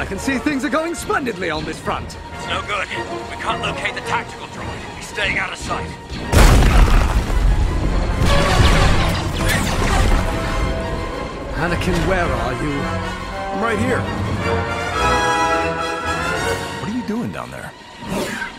I can see things are going splendidly on this front. It's no good. We can't locate the tactical droid. He's staying out of sight. Anakin, where are you? I'm right here. What are you doing down there?